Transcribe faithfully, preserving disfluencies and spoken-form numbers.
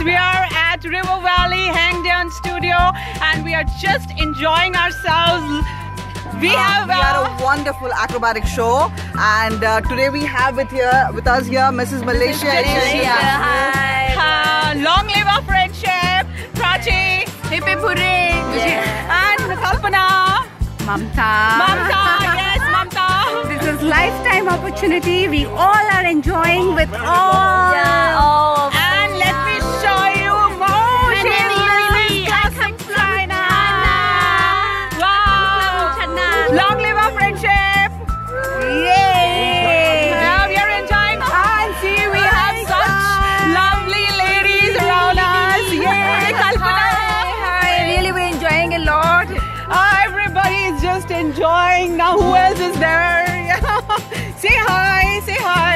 we are at River Valley Hengdian Studio and we are just enjoying ourselves. We have uh, we had a wonderful acrobatic show, and uh, today we have with here with us here Missus Malaysia. Malaysia. Hi. Uh, long live our friendship, Prachi, Hip Hip Hooray, and Kalpana, Mamta. Mamta, yes, Mamta. This is lifetime opportunity. We all are enjoying with all. Yeah, all. And let me show you more. Classic China. Wow. Long live our friendship. Yay. Yeah, we are enjoying. And see, we have such lovely ladies around us. Yay, Kalpana. Hi, really we're enjoying a lot. Everybody is just enjoying. Now who else is there? Say hi, say hi.